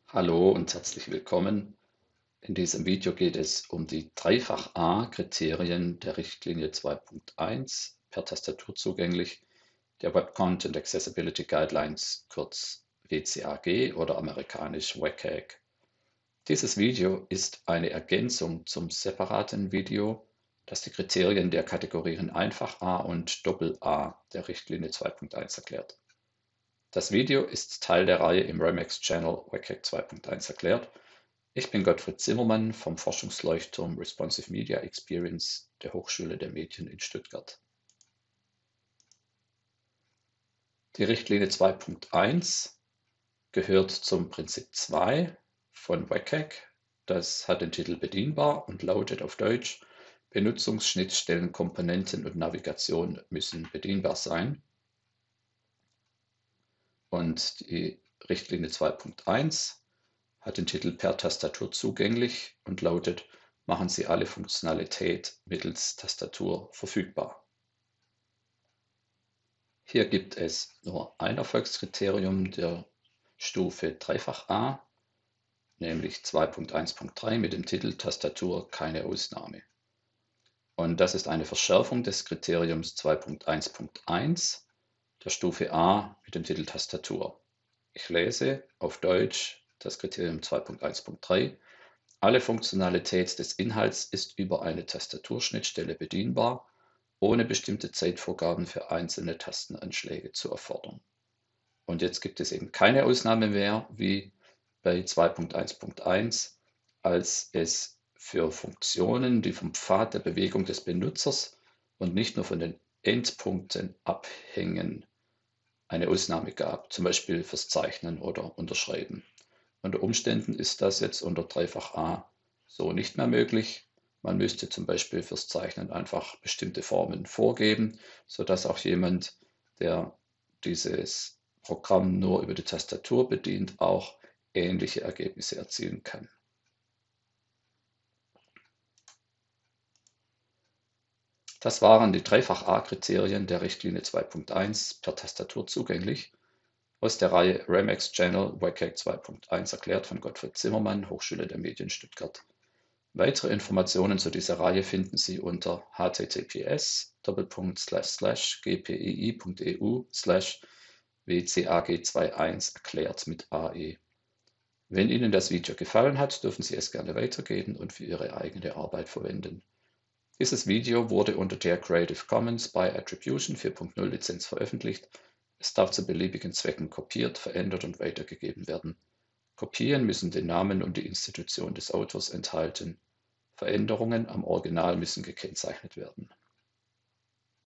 Hallo und herzlich willkommen. In diesem Video geht es um die Dreifach-A-Kriterien der Richtlinie 2.1 per Tastatur zugänglich, der Web Content Accessibility Guidelines, kurz WCAG oder amerikanisch WCAG. Dieses Video ist eine Ergänzung zum separaten Video, das die Kriterien der Kategorien Einfach-A und Doppel-A der Richtlinie 2.1 erklärt. Das Video ist Teil der Reihe im Remix-Channel WCAG 2.1 erklärt. Ich bin Gottfried Zimmermann vom Forschungsleuchtturm Responsive Media Experience der Hochschule der Medien in Stuttgart. Die Richtlinie 2.1 gehört zum Prinzip 2 von WCAG. Das hat den Titel Bedienbar und lautet auf Deutsch: Benutzungsschnittstellen, Komponenten und Navigation müssen bedienbar sein. Und die Richtlinie 2.1 hat den Titel Per Tastatur zugänglich und lautet: Machen Sie alle Funktionalität mittels Tastatur verfügbar. Hier gibt es nur ein Erfolgskriterium der Stufe Dreifach-A, nämlich 2.1.3 mit dem Titel Tastatur keine Ausnahme. Und das ist eine Verschärfung des Kriteriums 2.1.1 der Stufe A mit dem Titel Tastatur. Ich lese auf Deutsch das Kriterium 2.1.3. Alle Funktionalität des Inhalts ist über eine Tastaturschnittstelle bedienbar, ohne bestimmte Zeitvorgaben für einzelne Tastenanschläge zu erfordern. Und jetzt gibt es eben keine Ausnahme mehr, wie bei 2.1.1, als es für Funktionen, die vom Pfad der Bewegung des Benutzers und nicht nur von den Endpunkten abhängen, eine Ausnahme gab, zum Beispiel fürs Zeichnen oder Unterschreiben. Unter Umständen ist das jetzt unter Dreifach-A so nicht mehr möglich. Man müsste zum Beispiel fürs Zeichnen einfach bestimmte Formen vorgeben, sodass auch jemand, der dieses Programm nur über die Tastatur bedient, auch ähnliche Ergebnisse erzielen kann. Das waren die Dreifach-A-Kriterien der Richtlinie 2.1 per Tastatur zugänglich aus der Reihe Remix Channel WCAG 2.1 erklärt von Gottfried Zimmermann, Hochschule der Medien Stuttgart. Weitere Informationen zu dieser Reihe finden Sie unter https://gpii.eu/wcag21 erklärt mit AE. Wenn Ihnen das Video gefallen hat, dürfen Sie es gerne weitergeben und für Ihre eigene Arbeit verwenden. Dieses Video wurde unter der Creative Commons by Attribution 4.0 Lizenz veröffentlicht. Es darf zu beliebigen Zwecken kopiert, verändert und weitergegeben werden. Kopien müssen den Namen und die Institution des Autors enthalten. Veränderungen am Original müssen gekennzeichnet werden.